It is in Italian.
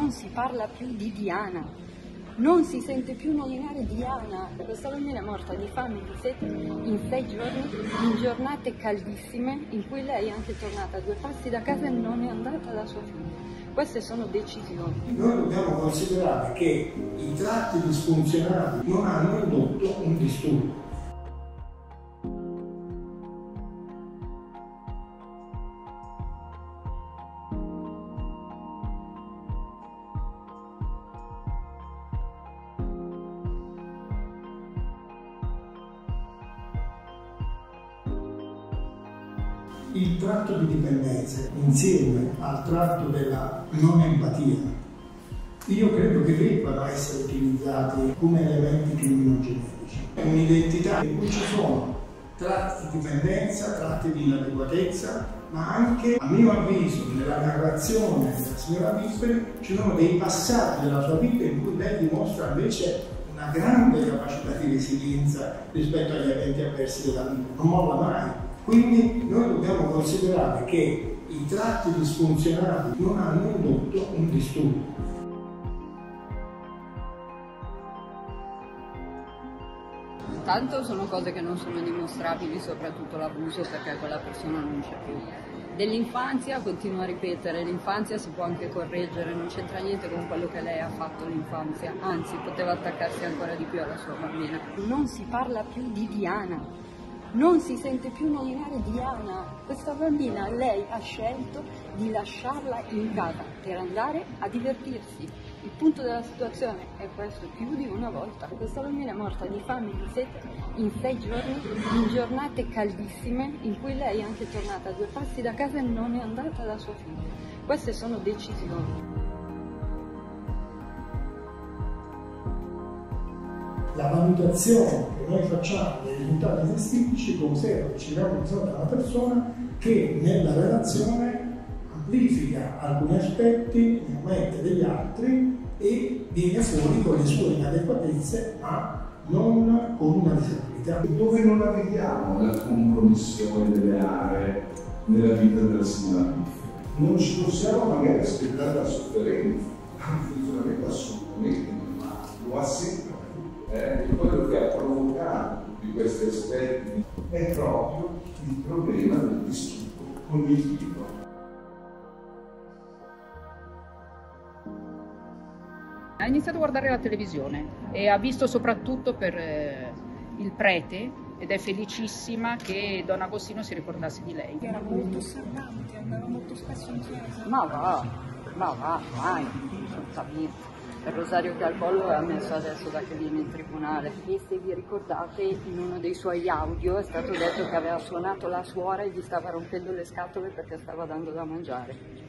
non si parla più di Diana, non si sente più nominare Diana. Questa bambina è morta di fame e di sete in 6 giorni, in giornate caldissime, in cui lei è anche tornata a 2 passi da casa e non è andata da sua figlia. Queste sono decisioni. Noi dobbiamo considerare che i tratti disfunzionali non hanno indotto un disturbo. Il tratto di dipendenza insieme al tratto della non empatia, io credo che debbano essere utilizzati come elementi criminogenetici. Un'identità in cui ci sono tratti di dipendenza, tratti di inadeguatezza, ma anche, a mio avviso, nella narrazione della signora Pisperi ci sono dei passaggi della sua vita in cui lei dimostra invece una grande capacità di resilienza rispetto agli eventi avversi della vita, non molla mai. Quindi noi dobbiamo considerare che i tratti disfunzionali non hanno indotto un disturbo. Intanto sono cose che non sono dimostrabili, soprattutto l'abuso, perché quella persona non c'è più. Dell'infanzia continuo a ripetere, l'infanzia si può anche correggere, non c'entra niente con quello che lei ha fatto l'infanzia, anzi poteva attaccarsi ancora di più alla sua bambina. Non si parla più di Diana. Non si sente più nominare Diana. Questa bambina, lei ha scelto di lasciarla in casa per andare a divertirsi. Il punto della situazione è questo più di una volta. Questa bambina è morta di fame e di sete in 6 giorni, in giornate caldissime, in cui lei è anche tornata a 2 passi da casa e non è andata da sua figlia. Queste sono decisioni. La valutazione che noi facciamo dei risultati testifici considera che ci troviamo di fronte a una persona che nella relazione amplifica alcuni aspetti, ne omette degli altri e viene fuori con le sue inadeguatezze, ma non con una disabilità. Dove non la vediamo la compromissione delle aree nella vita della signora Pifferi? Non ci possiamo magari aspettare la sofferenza, anche il assolutamente normale, lo ha sempre. Quello che ha provocato tutti questi aspetti è proprio il problema del disturbo cognitivo. Ha iniziato a guardare la televisione e ha visto soprattutto per il prete ed è felicissima che Don Agostino si ricordasse di lei. Era molto osservante, andava molto spesso in chiesa. Ma va, vai, assolutamente. Il rosario che ha al collo l'ha messo adesso da che viene in tribunale. E se vi ricordate, in uno dei suoi audio è stato detto che aveva suonato la suora e gli stava rompendo le scatole perché stava dando da mangiare.